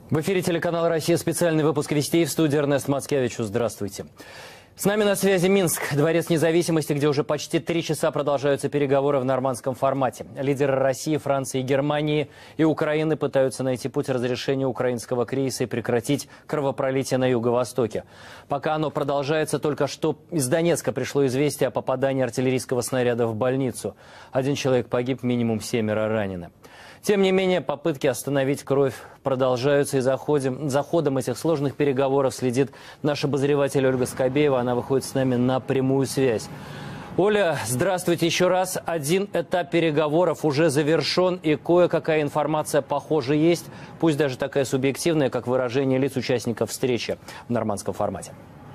В эфире телеканала «Россия», специальный выпуск «Вестей», в студии Эрнест Мацкевич. Здравствуйте. С нами на связи Минск, Дворец независимости, где уже почти 3 часа продолжаются переговоры в нормандском формате. Лидеры России, Франции, Германии и Украины пытаются найти путь разрешения украинского кризиса и прекратить кровопролитие на юго-востоке. Пока оно продолжается, только что из Донецка пришло известие о попадании артиллерийского снаряда в больницу. 1 человек погиб, минимум 7 ранены. Тем не менее, попытки остановить кровь продолжаются, и за ходом этих сложных переговоров следит наш обозреватель Ольга Скобеева. Она выходит с нами на прямую связь. Оля, здравствуйте еще раз. Один этап переговоров уже завершен, и кое-какая информация, похоже, есть, пусть даже такая субъективная, как выражение лиц участников встречи в нормандском формате.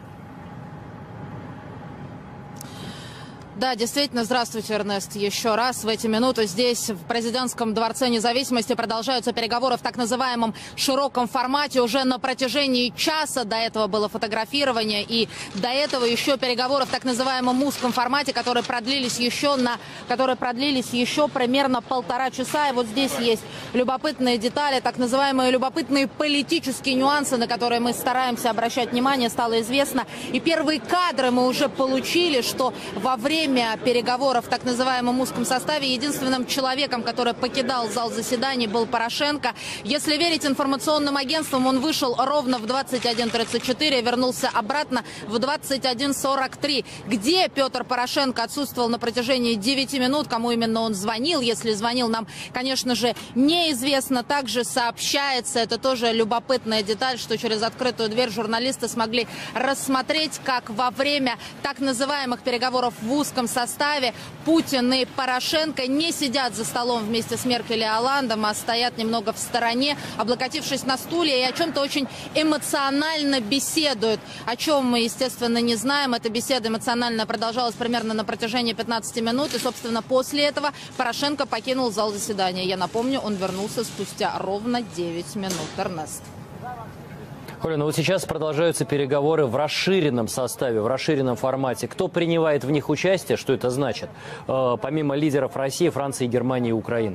Да, действительно, здравствуйте, Эрнест. Еще раз в эти минуты здесь, в президентском дворце независимости, продолжаются переговоры в так называемом широком формате уже на протяжении часа. До этого было фотографирование, и до этого еще переговоры в так называемом узком формате, которые продлились еще примерно 1,5 часа. И вот здесь есть любопытные детали, так называемые любопытные политические нюансы, на которые мы стараемся обращать внимание, стало известно. И первые кадры мы уже получили, что во время переговоров в так называемом узком составе единственным человеком, который покидал зал заседаний, был Порошенко. Если верить информационным агентствам, он вышел ровно в 21:34 и вернулся обратно в 21:43. Где Петр Порошенко отсутствовал на протяжении 9 минут, кому именно он звонил, если звонил, нам, конечно же, неизвестно. Также сообщается, это тоже любопытная деталь, что через открытую дверь журналисты смогли рассмотреть, как во время так называемых переговоров в узком составе Путин и Порошенко не сидят за столом вместе с Меркель и Олландом, а стоят немного в стороне, облокотившись на стулья, и о чем-то очень эмоционально беседуют. О чем мы, естественно, не знаем. Эта беседа эмоционально продолжалась примерно на протяжении 15 минут, и, собственно, после этого Порошенко покинул зал заседания. Я напомню, он вернулся спустя ровно 9 минут. Эрнест. Оля, ну вот сейчас продолжаются переговоры в расширенном составе, в расширенном формате. Кто принимает в них участие, что это значит, помимо лидеров России, Франции, Германии и Украины?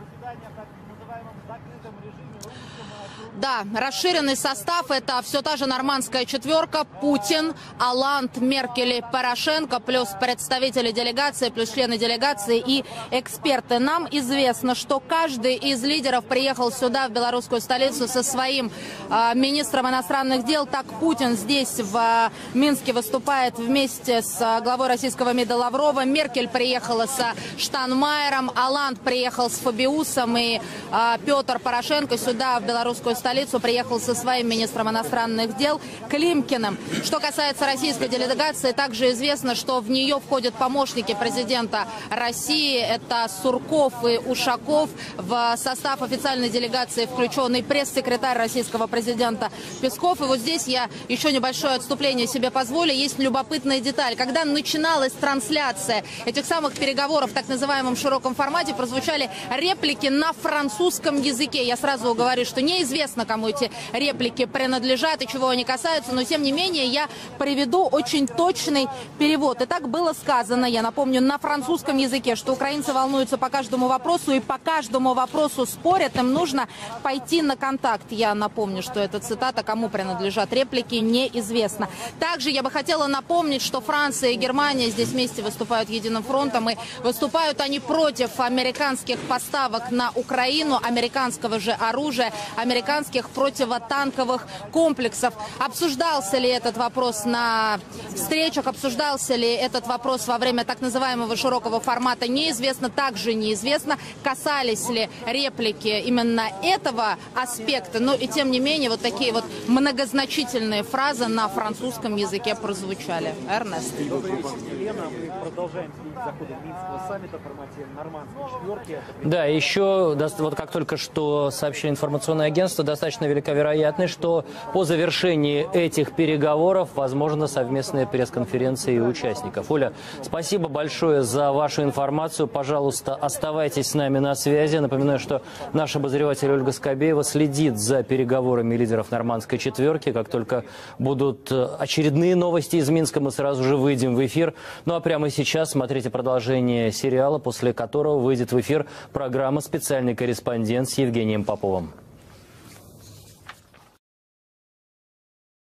Да, расширенный состав – это все та же нормандская четверка: Путин, Олланд, Меркель и Порошенко, плюс представители делегации, плюс члены делегации и эксперты. Нам известно, что каждый из лидеров приехал сюда, в белорусскую столицу, со своим министром иностранных дел. Так, Путин здесь, в Минске, выступает вместе с главой российского МИДа Лавровым. Меркель приехала со Штайнмайером, Олланд приехал с Фабиусом, и Петр Порошенко сюда, в белорусскую столицу, приехал со своим министром иностранных дел Климкиным. Что касается российской делегации, также известно, что в нее входят помощники президента России. Это Сурков и Ушаков. В состав официальной делегации включен и пресс-секретарь российского президента Песков. И вот здесь я еще небольшое отступление себе позволю. Есть любопытная деталь. Когда начиналась трансляция этих самых переговоров в так называемом широком формате, прозвучали реплики на французском языке. Я сразу говорю, что неизвестно, кому эти реплики принадлежат и чего они касаются, но тем не менее я приведу очень точный перевод. И так было сказано, я напомню, на французском языке, что украинцы волнуются по каждому вопросу и по каждому вопросу спорят, им нужно пойти на контакт. Я напомню, что это цитата, кому принадлежат реплики, неизвестно. Также я бы хотела напомнить, что Франция и Германия здесь вместе выступают единым фронтом, и выступают они против американских поставок на Украину, американского же оружия, американских противотанковых комплексов. Обсуждался ли этот вопрос на встречах, обсуждался ли этот вопрос во время так называемого широкого формата, неизвестно. Также неизвестно, касались ли реплики именно этого аспекта. Но и тем не менее, вот такие вот многозначительные фразы на французском языке прозвучали. Эрнест. Да, еще, вот как только что сообщили информационное агентство, достаточно велика вероятность, что по завершении этих переговоров возможно совместная пресс-конференция и участников. Оля, спасибо большое за вашу информацию. Пожалуйста, оставайтесь с нами на связи. Напоминаю, что наш обозреватель Ольга Скобеева следит за переговорами лидеров нормандской четверки. Как только будут очередные новости из Минска, мы сразу же выйдем в эфир. Ну а прямо сейчас смотрите продолжение сериала, после которого выйдет в эфир программа «Специальный корреспондент» с Евгением Поповым.